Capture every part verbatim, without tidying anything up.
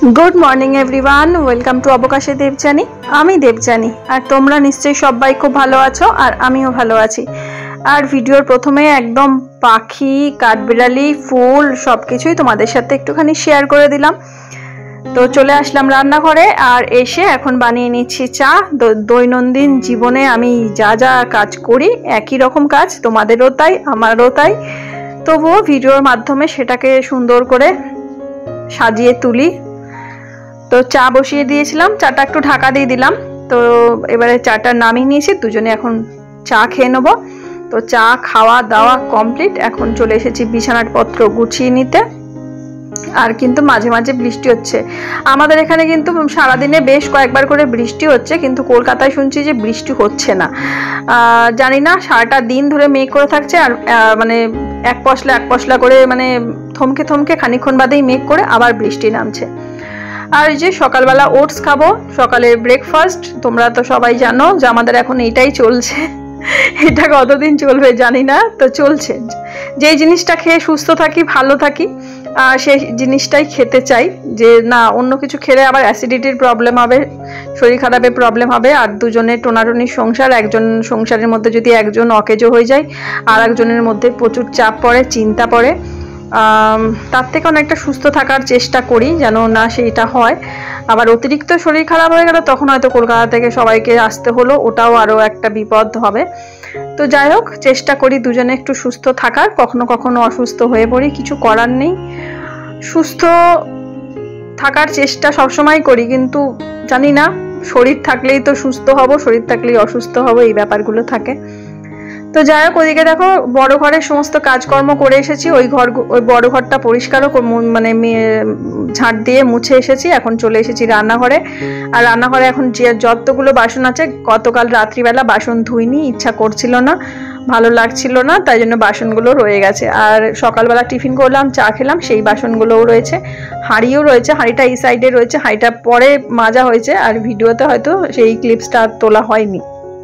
Good morning everyone welcome to अबकाशे देवजानी। आमी देवजानी और तोमरा निश्चय सबाई खूब भालो आछो और आमिओ भालो आछि। और भिडियोर प्रथमे एकदम पाखी काठबिड़ाली फुल सबकिछुई तोमादेर साथे एकटुखानि शेयर करे दिलाम। तो चले आसलाम रान्नाघरे और एसे एखन बानिये निচ্ছি चा। दैनन्दिन जीवने आमी जा जा काज करी एकई रकम काज, तोमादेरो ताई आमारो ताई, तबुओ भिडियोर माध्यमे सेटाके सुंदर करे साजिए तुली। तो चा बसिए दिएছিলাম, चाटा एकटू ढाका दिए दिलाम। तो एबारे चाटा नामिয়ে নিয়েছি, দুজনে এখন চা খেয়ে নেব। তো চা খাওয়া দাওয়া কমপ্লিট, এখন চলে এসেছি বিছানার পত্র গুছিয়ে নিতে। আর কিন্তু মাঝে মাঝে বৃষ্টি হচ্ছে আমাদের এখানে, কিন্তু সারা দিনে বেশ কয়েকবার করে বৃষ্টি হচ্ছে, কিন্তু কলকাতায় শুনছি যে বৃষ্টি হচ্ছে না। জানি না, সারাটা দিন ধরে মেঘ করে থাকছে আর মানে এক পশলা এক পশলা করে মানে থমকে থমকে খানিকক্ষণ বাদেই মেঘ করে আবার বৃষ্টি নামছে। আর যে সকালবেলা ওটস খাবো, সকালে ব্রেকফাস্ট। তোমরা তো সবাই জানো যে আমাদের এখন এইটাই চলছে, এটা কতদিন চলবে জানি না, তো চলছে। যেই জিনিসটা খেয়ে সুস্থ থাকি ভালো থাকি সেই জিনিসটাই খেতে চাই, যে না অন্য কিছু খেলে আবার অ্যাসিডিটির প্রবলেম হবে, শরীর খারাপের প্রবলেম হবে। আর দুজনের টোনাটনির সংসার, একজন সংসারের মধ্যে যদি একজন অকেজো হয়ে যায় আর একজনের মধ্যে প্রচুর চাপ পড়ে, চিন্তা পড়ে। তার থেকে অনেকটা সুস্থ থাকার চেষ্টা করি যেন না সেইটা হয়। আবার অতিরিক্ত শরীর খারাপ হয়ে গেল তখন হয়তো কলকাতা থেকে সবাইকে আসতে হলো, ওটাও আরও একটা বিপদ হবে। তো যাই হোক, চেষ্টা করি দুজনে একটু সুস্থ থাকার। কখনো কখনো অসুস্থ হয়ে পড়ি, কিছু করার নেই, সুস্থ থাকার চেষ্টা সবসময় করি, কিন্তু জানি না শরীর থাকলেই তো সুস্থ হব, শরীর থাকলেই অসুস্থ হব, এই ব্যাপারগুলো থাকে। তো যাই হোক, ওইদিকে দেখো বড় ঘরের সমস্ত কাজকর্ম করে এসেছি, ওই ঘর ওই বড় ঘরটা পরিষ্কারও মানে ঝাঁট দিয়ে মুছে এসেছি। এখন চলে এসেছি রান্নাঘরে। আর রান্নাঘরে এখন যে যতগুলো বাসন আছে, গতকাল রাত্রিবেলা বাসন ধুইনি, ইচ্ছা করছিল না, ভালো লাগছিল না, তাই জন্য বাসনগুলো রয়ে গেছে। আর সকালবেলা টিফিন করলাম, চা খেলাম, সেই বাসনগুলোও রয়েছে, হাঁড়িও রয়েছে। হাঁড়িটা এই সাইডে রয়েছে, হাঁড়িটা পরে মাজা হয়েছে আর ভিডিওতে হয়তো সেই ক্লিপসটা তোলা হয়নি।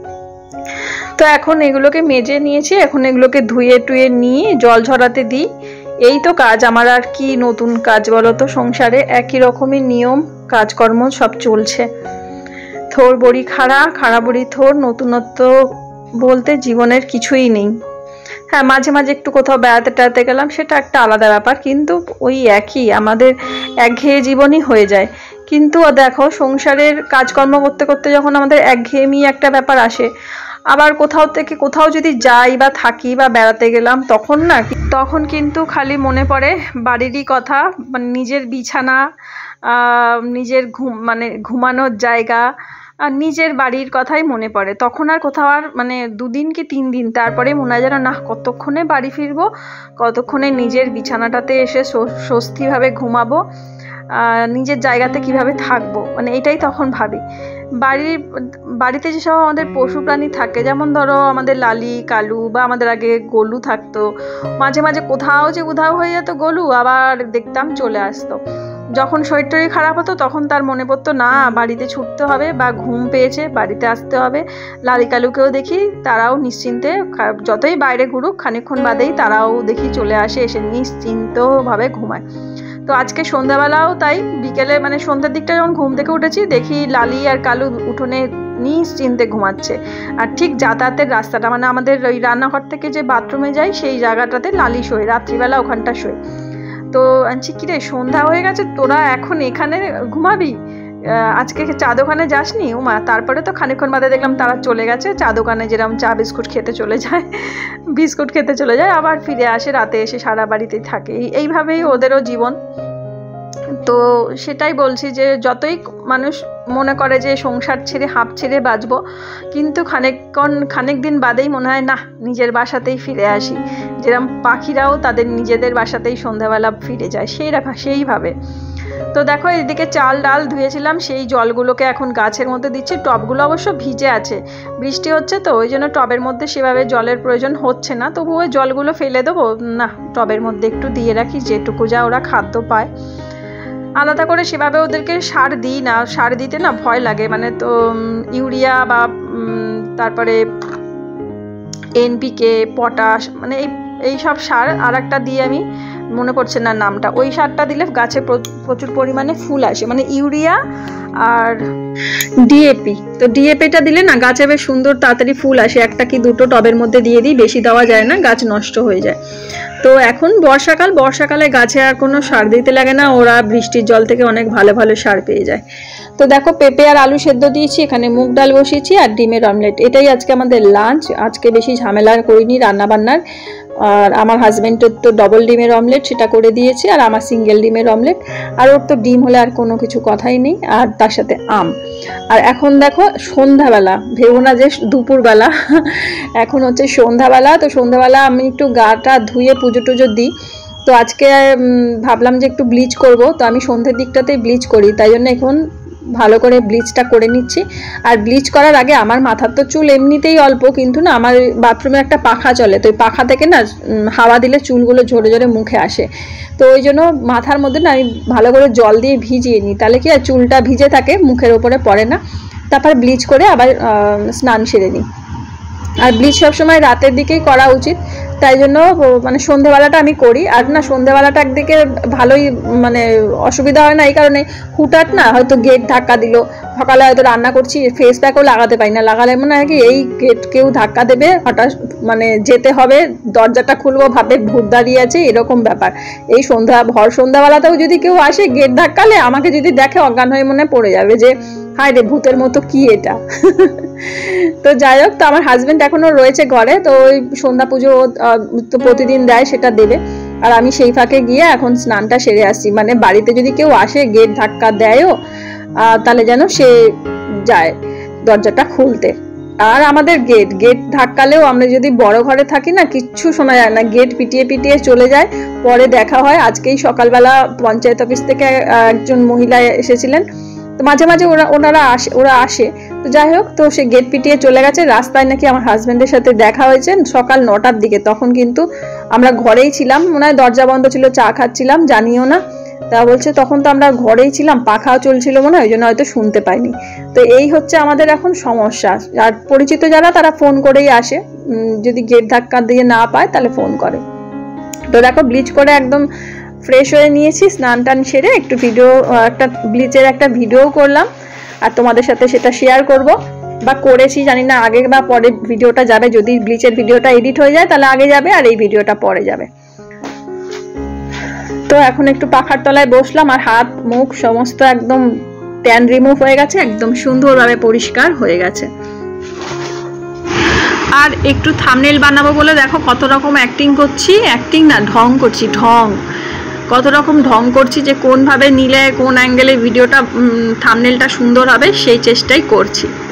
তো এখন এগুলোকে মেজে নিয়েছি, এখন এগুলোকে ধুয়ে টুয়ে নিয়ে জল ঝরাতে দিই। এই তো কাজ আমার, আর কি নতুন কাজ বলো তো, সংসারে একই রকমই নিয়ম কাজকর্ম সব চলছে। থোর বড়ি খাড়া, খাড়া বড়ি থোর, নতুনত্ব বলতে জীবনের কিছুই নেই। হ্যাঁ, মাঝে মাঝে একটু কোথাও বেড়াতে টেড়াতে গেলাম, সেটা একটা আলাদা ব্যাপার, কিন্তু ওই একই আমাদের একঘেয়ে জীবনই হয়ে যায়। কিন্তু দেখো সংসারের কাজকর্ম করতে করতে যখন আমাদের একঘেয়েমি একটা ব্যাপার আসে, আবার কোথাও থেকে কোথাও যদি যাই বা থাকি বা বেড়াতে গেলাম, তখন না তখন কিন্তু খালি মনে পড়ে বাড়িরই কথা, মানে নিজের বিছানা, নিজের ঘুম মানে ঘুমানোর জায়গা আর নিজের বাড়ির কথাই মনে পড়ে। তখন আর কোথাও আর মানে দুদিন কি তিন দিন তারপরে মনে হয় যেন না কতক্ষণে বাড়ি ফিরবো, কতক্ষণে নিজের বিছানাটাতে এসে স্বস্তিভাবে ঘুমাবো, নিজের জায়গাতে কিভাবে থাকবো, মানে এটাই তখন ভাবি। বাড়ির বাড়িতে যেসব আমাদের পশু প্রাণী থাকে, যেমন ধরো আমাদের লালি কালু বা আমাদের আগে গলু থাকতো, মাঝে মাঝে কোথাও যে উধাও হয়ে যেত গলু, আবার দেখতাম চলে আসতো। যখন শরীর টরীর খারাপ হতো তখন তার মনে পড়তো না বাড়িতে ছুটতে হবে, বা ঘুম পেয়েছে বাড়িতে আসতে হবে। লালি কালুকেও দেখি, তারাও নিশ্চিন্তে যতই বাইরে ঘুরুক খানিকক্ষণ বাদেই তারাও দেখি চলে আসে, এসে নিশ্চিন্তভাবে ঘুমায়। তো আজকে সন্ধ্যাবেলাও তাই, বিকেলে মানে সন্ধ্যার দিকটা যখন ঘুম থেকে উঠেছি দেখি লালি আর কালু উঠোনে নিশ্চিন্তে ঘুমাচ্ছে। আর ঠিক যাতায়াতের রাস্তাটা মানে আমাদের ওই রান্নাঘর থেকে যে বাথরুমে যাই সেই জায়গাটাতে লালি শোয়, রাত্রিবেলা ওখানটা শোয়। তো আনছি কিরে সন্ধ্যা হয়ে গেছে, তোরা এখন এখানে ঘুমাবি, আজকে চা দোকানে যাসনি? উমা, তারপরে তো খানিকক্ষণ বাদে দেখলাম তারা চলে গেছে চা দোকানে, যেরকম চা বিস্কুট খেতে চলে যায়, বিস্কুট খেতে চলে যায়, আবার ফিরে আসে রাতে, এসে সারা বাড়িতেই থাকে। এইভাবেই ওদেরও জীবন। তো সেটাই বলছি যে যতই মানুষ মনে করে যে সংসার ছেড়ে হাঁপ ছেড়ে বাঁচবো, কিন্তু খানিকক্ষণ খানিক দিন বাদেই মনে হয় না নিজের বাসাতেই ফিরে আসি। যেরকম পাখিরাও তাদের নিজেদের বাসাতেই সন্ধ্যাবেলা ফিরে যায়, সেই রাখা সেইভাবে। তো দেখো এদিকে চাল ডাল ধুয়েছিলাম, সেই জলগুলোকে এখন গাছের মধ্যে দিচ্ছি। টবগুলো অবশ্য ভিজে আছে, বৃষ্টি হচ্ছে তো ওই জন্য টবের মধ্যে সেভাবে জলের প্রয়োজন হচ্ছে না, তবু ওই জলগুলো ফেলে দেবো না, টবের মধ্যে একটু দিয়ে রাখি, যেটুকু যা ওরা খাদ্য পায়। আলাদা করে সেভাবে ওদেরকে সার দিই না, সার দিতে না ভয় লাগে, মানে তো ইউরিয়া বা তারপরে এনপিকে পটাশ মানে এই এই সব সার আর একটা দিয়ে আমি মনে পড়ছে না নামটা, ওই সারটা দিলে গাছে প্রচুর পরিমাণে ফুল আসে, মানে ইউরিয়া আর ডিএপি। তো ডিএপিটা দিলে না গাছে বেশ সুন্দর তাড়াতাড়ি ফুল আসে, একটা কি দুটো টবের মধ্যে দিয়ে দিই, বেশি দেওয়া যায় না, গাছ নষ্ট হয়ে যায়। তো এখন বর্ষাকাল, বর্ষাকালে গাছে আর কোনো সার দিতে লাগে না, ওরা বৃষ্টির জল থেকে অনেক ভালো ভালো সার পেয়ে যায়। তো দেখো পেঁপে আর আলু সেদ্ধ দিয়েছি, এখানে মুগ ডাল বসিয়েছি আর ডিমের অমলেট, এটাই আজকে আমাদের লাঞ্চ। আজকে বেশি ঝামেলা করিনি রান্না বান্নার। আর আমার হাজব্যান্ডের তো ডবল ডিমের অমলেট, সেটা করে দিয়েছি, আর আমার সিঙ্গেল ডিমের অমলেট, আর ওর তো ডিম হলে আর কোনো কিছু কথাই নেই, আর তার সাথে আম। আর এখন দেখো সন্ধ্যাবেলা, ভেবো না যে দুপুরবেলা, এখন হচ্ছে সন্ধ্যাবেলা। তো সন্ধ্যাবেলা আমি একটু গাটা ধুয়ে পুজো টুজো দিই। তো আজকে ভাবলাম যে একটু ব্লিচ করব, তো আমি সন্ধ্যের দিকটাতেই ব্লিচ করি, তাই জন্য এখন ভালো করে ব্লিচটা করে নিচ্ছি। আর ব্লিচ করার আগে আমার মাথার তো চুল এমনিতেই অল্প, কিন্তু না আমার বাথরুমে একটা পাখা চলে, তো ওই পাখা থেকে না হাওয়া দিলে চুলগুলো ঝরে ঝরে মুখে আসে, তো ওই জন্য মাথার মধ্যে না আমি ভালো করে জল দিয়ে ভিজিয়ে নিই, তাহলে কি আর চুলটা ভিজে থাকে, মুখের ওপরে পড়ে না। তারপর ব্লিচ করে আবার স্নান সেরে নিই। আর ব্লিচ সবসময় রাতের দিকেই করা উচিত, তাই জন্য মানে সন্ধ্যেবেলাটা আমি করি। আর না সন্ধ্যেবেলাটা একদিকে ভালোই মানে অসুবিধা হয় না, এই কারণে হুটহাট না হয়তো গেট ধাক্কা দিল, সকালে হয়তো রান্না করছি, ফেস প্যাকও লাগাতে পারি না, লাগালে মনে হয় কি এই গেট কেউ ধাক্কা দেবে, হঠাৎ মানে যেতে হবে, দরজাটা খুলবো ভাবে ভূত দাঁড়িয়ে আছে, এরকম ব্যাপার। এই সন্ধ্যা ভর সন্ধ্যাবেলাতেও যদি কেউ আসে গেট ধাক্কালে, আমাকে যদি দেখে অজ্ঞান হয়ে মনে পড়ে যাবে যে হায় রে ভূতের মতো কি এটা। তো যাই হোক, তো আমার হাজবেন্ড এখনো রয়েছে ঘরে, তো ওই সন্ধ্যা পুজো তো প্রতিদিন দেয়, সেটা দেবে। আর আমি সেই ফাঁকে গিয়ে এখন স্নানটা সেরে আসছি, মানে বাড়িতে যদি কেউ আসে গেট ধাক্কা দেয়ও, তাহলে যেন সে যায় দরজাটা খুলতে। আর আমাদের গেট গেট ধাক্কালেও আমরা যদি বড় ঘরে থাকি না, কিচ্ছু শোনা যায় না, গেট পিটিয়ে পিটিয়ে চলে যায়। পরে দেখা হয়, আজকেই সকালবেলা পঞ্চায়েত অফিস থেকে একজন মহিলা এসেছিলেন, তো মাঝে মাঝে ওরা ওনারা আসে ওরা আসে তো যাই হোক, তো সে গেট পিটিয়ে চলে গেছে। রাস্তায় নাকি আমার হাজব্যান্ডের সাথে দেখা হয়েছে সকাল নটার দিকে, তখন কিন্তু আমরা ঘরেই ছিলাম, মনে হয় দরজা বন্ধ ছিল, চা খাচ্ছিলাম, জানিও না। তা বলছে তখন তো আমরা ঘরেই ছিলাম, পাখাও চলছিল মনে হয়, ওই জন্য হয়তো শুনতে পাইনি। তো এই হচ্ছে আমাদের এখন সমস্যা। আর পরিচিত যারা তারা ফোন করেই আসে, যদি গেট ধাক্কা দিয়ে না পায় তাহলে ফোন করে। তো দেখো ব্লিচ করে একদম ফ্রেশ হয়ে নিয়েছি, স্নান টান সেরে একটু ভিডিও, একটা ব্লিচের একটা ভিডিও করলাম, আর তোমাদের সাথে সেটা শেয়ার করব, বা করেছি জানি না আগে বা পরে ভিডিওটা যাবে। যদি ব্লিচের ভিডিওটা এডিট হয়ে যায় তাহলে আগে যাবে, আর এই ভিডিওটা পরে যাবে। তো এখন একটু পাখার তলায় বসলাম, আর হাত মুখ সমস্ত একদম ট্যান রিমুভ হয়ে গেছে, একদম সুন্দরভাবে পরিষ্কার হয়ে গেছে। আর একটু থাম্বনেল বানাবো বলে দেখো কত রকম অ্যাক্টিং করছি, অ্যাক্টিং না ঢং করছি, ঢং কত রকম ঢং করছি, যে কোনভাবে নিলে কোন অ্যাঙ্গেলে ভিডিওটা থাম্বনেলটা সুন্দর হবে সেই চেষ্টাই করছি।